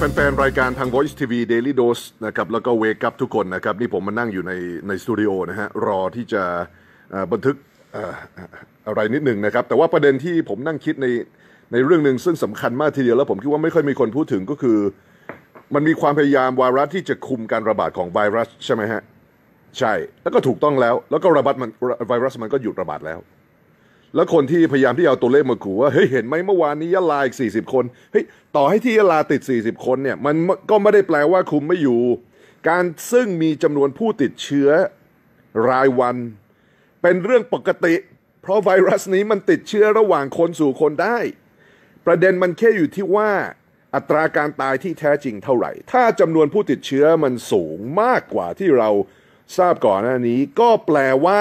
แฟนๆรายการทาง Voice TV Daily Dose นะครับแล้วก็ Wake Up ทุกคนนะครับนี่ผมมานั่งอยู่ในสตูดิโอนะฮะรอที่จะบันทึกอะไรนิดหนึ่งนะครับแต่ว่าประเด็นที่ผมนั่งคิดในเรื่องหนึ่งซึ่งสำคัญมากทีเดียวแล้วผมคิดว่าไม่ค่อยมีคนพูดถึงก็คือมันมีความพยายามวาระที่จะคุมการระบาดของไวรัสใช่ไหมฮะใช่แล้วก็ถูกต้องแล้วก็ไวรัสมันก็หยุดระบาดแล้วแล้วคนที่พยายามที่เอาตัวเลขมาขู่ว่าเฮ้ยเห็นไหมเมื่อวานนี้ยะลาอีก40 คนเฮ้ยต่อให้ที่ยะลาติด40 คนเนี่ยมันก็ไม่ได้แปลว่าคุมไม่อยู่การซึ่งมีจำนวนผู้ติดเชื้อรายวันเป็นเรื่องปกติเพราะไวรัสนี้มันติดเชื้อระหว่างคนสู่คนได้ประเด็นมันแค่อยู่ที่ว่าอัตราการตายที่แท้จริงเท่าไหร่ถ้าจำนวนผู้ติดเชื้อมันสูงมากกว่าที่เราทราบก่อนหน้านี้ก็แปลว่า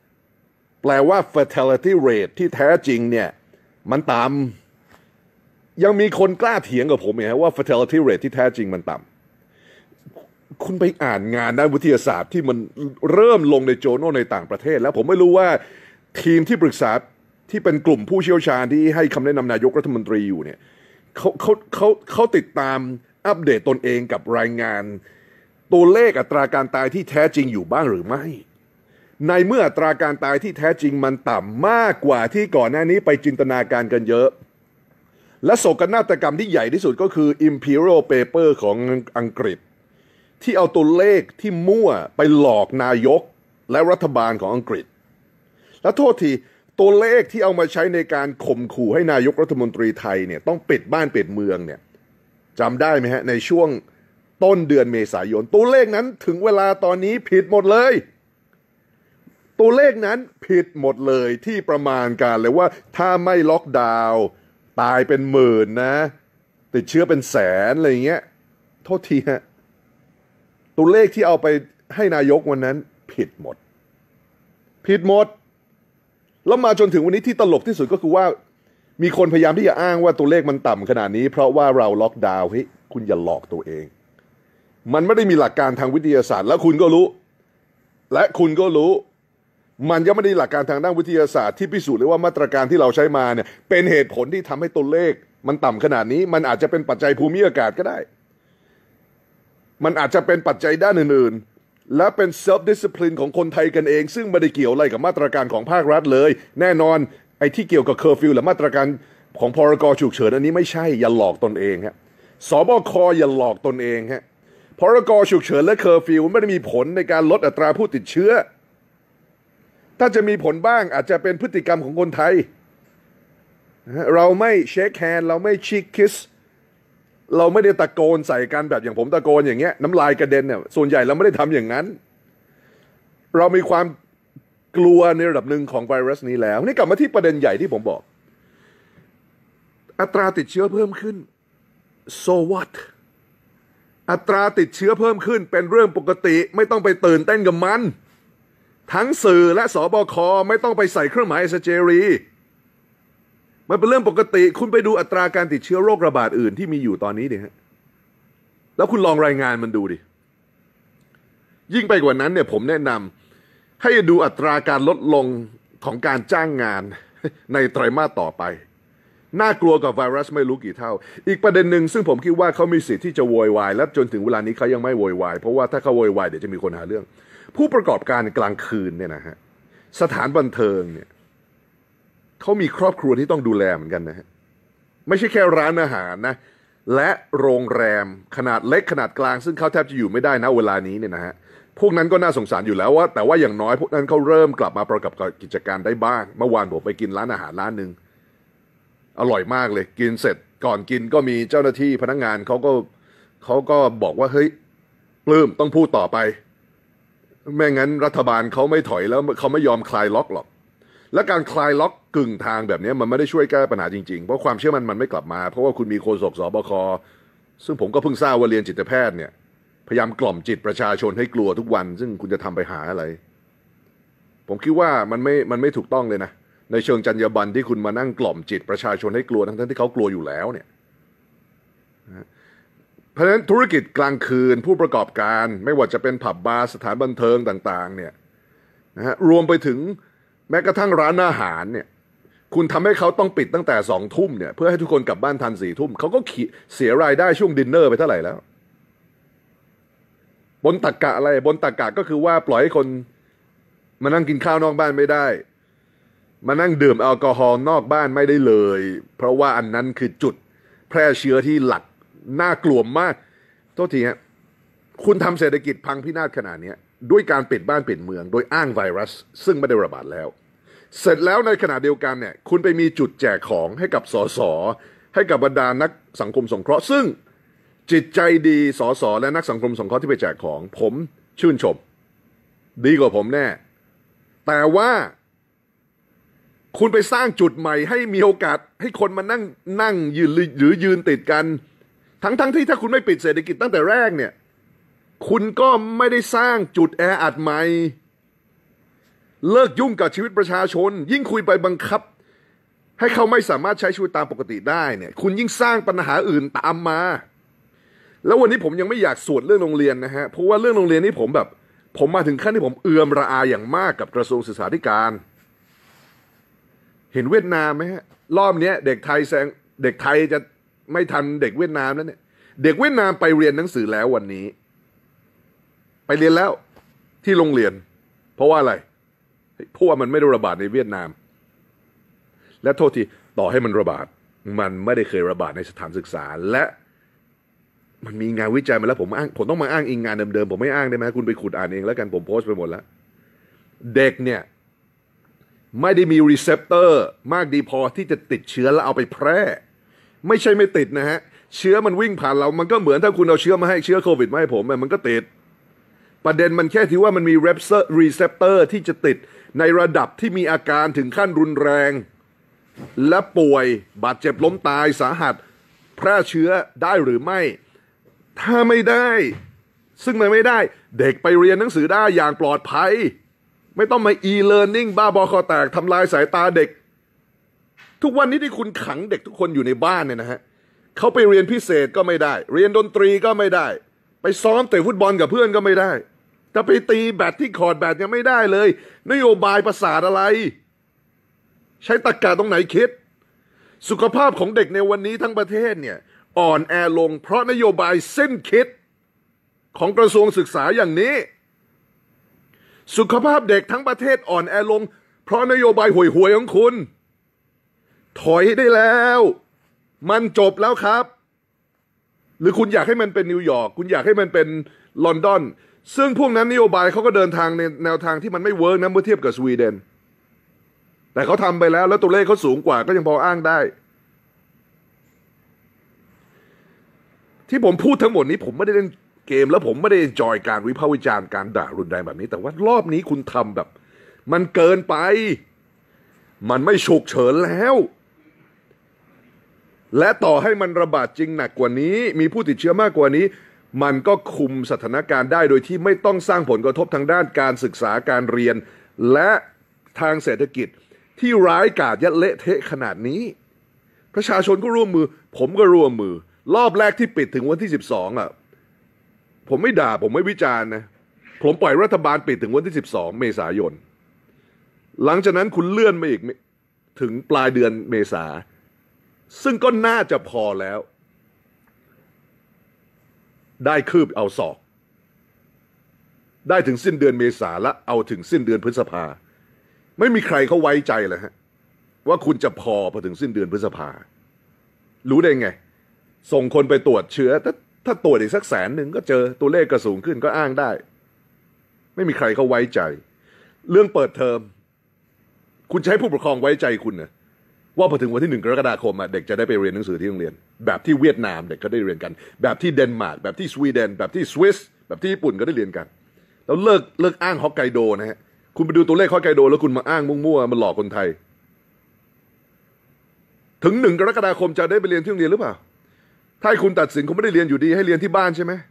fatality rate ที่แท้จริงเนี่ยมันต่ำยังมีคนกล้าเถียงกับผมว่า fatality rate ที่แท้จริงมันต่ำคุณไปอ่านงานด้านวิทยาศาสตร์ที่มันเริ่มลงในโจโนในต่างประเทศแล้วผมไม่รู้ว่าทีมที่ปรึกษาที่เป็นกลุ่มผู้เชี่ยวชาญที่ให้คำแนะนำนายกรัฐมนตรีอยู่เนี่ยเขาติดตามอัปเดตตนเองกับรายงานตัวเลขอัตราการตายที่แท้จริงอยู่บ้างหรือไม่ในเมื่ออัตราการตายที่แท้จริงมันต่ำมากกว่าที่ก่อนหน้านี้ไปจินตนาการกันเยอะและโศกนาฏกรรมที่ใหญ่ที่สุดก็คือ Imperial Paper ของอังกฤษที่เอาตัวเลขที่มั่วไปหลอกนายกและรัฐบาลของอังกฤษและโทษทีตัวเลขที่เอามาใช้ในการข่มขู่ให้นายกรัฐมนตรีไทยเนี่ยต้องปิดบ้านปิดเมืองเนี่ยจำได้ไหมฮะในช่วงต้นเดือนเมษายนตัวเลขนั้นถึงเวลาตอนนี้ผิดหมดเลยตัวเลขนั้นผิดหมดเลยที่ประมาณการเลยว่าถ้าไม่ล็อกดาวน์ตายเป็นหมื่นนะติดเชื้อเป็นแสนอะไรอย่างเงี้ยโทษทีฮะตัวเลขที่เอาไปให้นายกวันนั้นผิดหมดแล้วมาจนถึงวันนี้ที่ตลกที่สุดก็คือว่ามีคนพยายามที่จะอ้างว่าตัวเลขมันต่ำขนาดนี้เพราะว่าเราล็อกดาวน์เฮ้ยคุณอย่าหลอกตัวเองมันไม่ได้มีหลักการทางวิทยาศาสตร์แล้วคุณก็รู้มันยังไม่ได้หลักการทางด้านวิทยาศาสตร์ที่พิสูจน์เลยว่ามาตรการที่เราใช้มาเนี่ยเป็นเหตุผลที่ทำให้ตัวเลขมันต่ำขนาดนี้มันอาจจะเป็นปัจจัยภูมิอากาศก็ได้มันอาจจะเป็นปัจจัยด้านอื่นๆและเป็น self discipline ของคนไทยกันเองซึ่งไม่ได้เกี่ยวอะไรกับมาตรการของภาครัฐเลยแน่นอนไอ้ที่เกี่ยวกับเคอร์ฟิวหรือมาตรการของพรกฉุกเฉินอันนี้ไม่ใช่อย่าหลอกตนเองฮะสบคอย่าหลอกตนเองฮะพรกฉุกเฉินและเคอร์ฟิวไม่ได้มีผลในการลดอัตราผู้ติดเชื้อถ้าจะมีผลบ้างอาจจะเป็นพฤติกรรมของคนไทยเราไม่เชคแฮนด์เราไม่ชิคคิสเราไม่ได้ตะโกนใส่กันแบบอย่างผมตะโกนอย่างเงี้ยน้ำลายกระเด็นเนี่ยส่วนใหญ่เราไม่ได้ทำอย่างนั้นเรามีความกลัวในระดับหนึ่งของไวรัสนี้แล้วนี่กลับมาที่ประเด็นใหญ่ที่ผมบอกอัตราติดเชื้อเพิ่มขึ้น so what อัตราติดเชื้อเพิ่มขึ้นเป็นเรื่องปกติไม่ต้องไปตื่นเต้นกับมันทั้งสื่อและสบคไม่ต้องไปใส่เครื่องหมายเอสเจรีมันเป็นเรื่องปกติคุณไปดูอัตราการติดเชื้อโรคระบาดอื่นที่มีอยู่ตอนนี้ดิฮะแล้วคุณลองรายงานมันดูดิยิ่งไปกว่านั้นเนี่ยผมแนะนำให้ดูอัตราการลดลงของการจ้างงานในไตรมาสต่อไปน่ากลัวกับไวรัสไม่รู้กี่เท่าอีกประเด็นหนึ่งซึ่งผมคิดว่าเขามีสิทธิ์ที่จะโวยวายและจนถึงเวลานี้เขายังไม่โวยวายเพราะว่าถ้าเขาโวยวายเดี๋ยวจะมีคนหาเรื่องผู้ประกอบการกลางคืนเนี่ยนะฮะสถานบันเทิงเนี่ยเขามีครอบครัวที่ต้องดูแลเหมือนกันนะฮะไม่ใช่แค่ร้านอาหารนะและโรงแรมขนาดเล็กขนาดกลางซึ่งเขาแทบจะอยู่ไม่ได้นะเวลานี้เนี่ยนะฮะพวกนั้นก็น่าสงสารอยู่แล้วว่าแต่ว่าอย่างน้อยพวกนั้นเขาเริ่มกลับมาประกอบกิจการได้บ้างเมื่อวานผมไปกินร้านอาหารร้านหนึ่งอร่อยมากเลยกินเสร็จก่อนกินก็มีเจ้าหน้าที่พนักงานเขาก็บอกว่าเฮ้ยปลื้มต้องพูดต่อไปไม่งั้นรัฐบาลเขาไม่ถอยแล้วเขาไม่ยอมคลายล็อกหรอกและการคลายล็อกกึ่งทางแบบนี้มันไม่ได้ช่วยแก้ปัญหาจริงๆเพราะความเชื่อมันไม่กลับมาเพราะว่าคุณมีโฆษกสบคซึ่งผมก็เพิ่งทราบว่าเรียนจิตแพทย์เนี่ยพยายามกล่อมจิตประชาชนให้กลัวทุกวันซึ่งคุณจะทำไปหาอะไรผมคิดว่ามันไม่ถูกต้องเลยนะในเชิงจรรยาบรรณที่คุณมานั่งกล่อมจิตประชาชนให้กลัวทั้งที่เขากลัวอยู่แล้วเนี่ยเพราะฉะนั้นธุรกิจกลางคืนผู้ประกอบการไม่ว่าจะเป็นผับบาร์สถานบันเทิงต่างๆเนี่ยนะฮะรวมไปถึงแม้กระทั่งร้านอาหารเนี่ยคุณทำให้เขาต้องปิดตั้งแต่20:00เนี่ยเพื่อให้ทุกคนกลับบ้านทัน22:00เขาก็เสียรายได้ช่วงดินเนอร์ไปเท่าไหร่แล้วบนตรรกะอะไรบนตรรกะก็คือว่าปล่อยให้คนมานั่งกินข้าวนอกบ้านไม่ได้มานั่งดื่มแอลกอฮอล์นอกบ้านไม่ได้เลยเพราะว่าอันนั้นคือจุดแพร่เชื้อที่หลักน่ากลัวมากโทษทีฮะคุณทำเศรษฐกิจพังพินาศขนาดนี้ด้วยการปิดบ้านปิดเมืองโดยอ้างไวรัสซึ่งไม่ได้ระบาดแล้วเสร็จแล้วในขณะเดียวกันเนี่ยคุณไปมีจุดแจกของให้กับสสให้กับบรรดานักสังคมสงเคราะห์ซึ่งจิตใจดีสสและนักสังคมสงเคราะห์ที่ไปแจกของผมชื่นชมดีกว่าผมแน่แต่ว่าคุณไปสร้างจุดใหม่ให้มีโอกาสให้คนมานั่งยืนหรือยืนติดกันทั้งที่ถ้าคุณไม่ปิดเศรษฐกิจตั้งแต่แรกเนี่ยคุณก็ไม่ได้สร้างจุดแออัดใหม่เลิกยุ่งกับชีวิตประชาชนยิ่งคุยไปบังคับให้เขาไม่สามารถใช้ชีวิตตามปกติได้เนี่ยคุณยิ่งสร้างปัญหาอื่นตามมาแล้ววันนี้ผมยังไม่อยากสวดเรื่องโรงเรียนนะฮะเพราะว่าเรื่องโรงเรียนนี่ผมมาถึงขั้นที่ผมเอือมระอาอย่างมากกับกระทรวงศึกษาธิการเห็นเวียดนามไหมฮะรอบนี้เด็กไทยจะไม่ทันเด็กเวียดนามแล้วเนี่ยเด็กเวียดนามไปเรียนหนังสือแล้ววันนี้ไปเรียนแล้วที่โรงเรียนเพราะว่าอะไรเพราะว่ามันไม่ได้ระบาดในเวียดนามและโทษทีต่อให้มันระบาดมันไม่ได้เคยระบาดในสถานศึกษาและมันมีงานวิจัยมาแล้วผมต้องมาอ้างอิงงานเดิมๆผมไม่อ้างได้ไหมคุณไปขุดอ่านเองแล้วกันผมโพสต์ไปหมดแล้วเด็กเนี่ยไม่ได้มีรีเซพเตอร์มากดีพอที่จะติดเชื้อแล้วเอาไปแพร่ไม่ใช่ไม่ติดนะฮะเชื้อมันวิ่งผ่านเรามันก็เหมือนถ้าคุณเอาเชื้อมาให้เชื้อโควิดมาให้ผมมันก็ติดประเด็นมันแค่ที่ว่ามันมีรีเซพเตอร์ที่จะติดในระดับที่มีอาการถึงขั้นรุนแรงและป่วยบาดเจ็บล้มตายสาหัสแพร่เชื้อได้หรือไม่ถ้าไม่ได้ซึ่งมันไม่ได้เด็กไปเรียนหนังสือได้อย่างปลอดภัยไม่ต้องมา e-learning บ้าบอคอแตกทำลายสายตาเด็กทุกวันนี้ที่คุณขังเด็กทุกคนอยู่ในบ้านเนี่ยนะฮะเขาไปเรียนพิเศษก็ไม่ได้เรียนดนตรีก็ไม่ได้ไปซ้อมเตะฟุตบอลกับเพื่อนก็ไม่ได้จะไปตีแบดที่คอร์ตแบดยังไม่ได้เลยนโยบายประสาทอะไรใช้ตรรกะตรงไหนคิดสุขภาพของเด็กในวันนี้ทั้งประเทศเนี่ยอ่อนแอลงเพราะนโยบายสิ้นคิดของกระทรวงศึกษาอย่างนี้สุขภาพเด็กทั้งประเทศอ่อนแอลงเพราะนโยบายห่วยๆของคุณถอยได้แล้วมันจบแล้วครับหรือคุณอยากให้มันเป็นนิวยอร์กคุณอยากให้มันเป็นลอนดอนซึ่งพวกนั้นนโยบายเขาก็เดินทางในแนวทางที่มันไม่เวิร์กนะเมื่อเทียบกับสวีเดนแต่เขาทำไปแล้วตัวเลขเขาสูงกว่าก็ยังพออ้างได้ที่ผมพูดทั้งหมดนี้ผมไม่ได้เล่นเกมแล้วผมไม่ได้จอยการวิพากษ์วิจารณ์การด่ารุนแรงแบบนี้แต่ว่ารอบนี้คุณทำแบบมันเกินไปมันไม่ฉุกเฉินแล้วและต่อให้มันระบาดจริงหนักกว่านี้มีผู้ติดเชื้อมากกว่านี้มันก็คุมสถานการณ์ได้โดยที่ไม่ต้องสร้างผลกระทบทางด้านการศึกษาการเรียนและทางเศรษฐกิจที่ร้ายกาจและเละเทะขนาดนี้ประชาชนก็ร่วมมือผมก็ร่วมมือรอบแรกที่ปิดถึงวันที่12อ่ะผมไม่ด่าผมไม่วิจารณ์นะผมปล่อยรัฐบาลปิดถึงวันที่12เมษายนหลังจากนั้นคุณเลื่อนมาอีกถึงปลายเดือนเมษาซึ่งก็น่าจะพอแล้วได้คืบเอาศอกได้ถึงสิ้นเดือนเมษาและเอาถึงสิ้นเดือนพฤษภาไม่มีใครเขาไว้ใจเลยฮะว่าคุณจะพอถึงสิ้นเดือนพฤษภารู้ได้ไงส่งคนไปตรวจเชื้อถ้าตรวจอีกสัก100,000ก็เจอตัวเลขก็สูงขึ้นก็อ้างได้ไม่มีใครเขาไว้ใจเรื่องเปิดเทอมคุณจะให้ผู้ปกครองไว้ใจคุณนะว่าพอถึงวันที่1 กรกฎาคมเด็กจะได้ไปเรียนหนังสือที่โรงเรียนแบบที่เวียดนามเด็กก็ได้เรียนกันแบบที่เดนมาร์กแบบที่สวีเดนแบบที่สวิสแบบที่ญี่ปุ่นก็ได้เรียนกันแล้วเลิกอ้างฮอกไกโดนะฮะคุณไปดูตัวเลขฮอกไกโดแล้วคุณมาอ้างมั่วๆมาหลอกคนไทยถึง1 กรกฎาคมจะได้ไปเรียนที่โรงเรียนหรือเปล่าถ้าคุณตัดสินคุณไม่ได้เรียนอยู่ดีให้เรียนที่บ้านใช่ไหม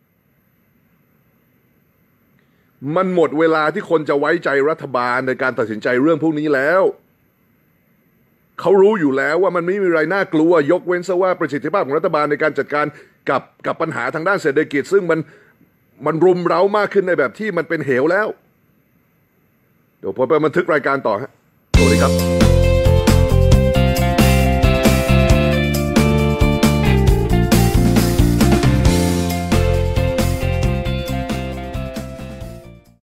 มันหมดเวลาที่คนจะไว้ใจรัฐบาลในการตัดสินใจเรื่องพวกนี้แล้วเขารู้อยู่แล้วว่ามันไม่มีอะไรน่ากลัวยกเว้นซะว่าประสิทธิภาพของรัฐบาลในการจัดการกับปัญหาทางด้านเศรษฐกิจซึ่งมันรุมเร้ามากขึ้นในแบบที่มันเป็นเหวแล้วเดี๋ยวผมไปบันทึกรายการต่อฮะสวัสดีครับ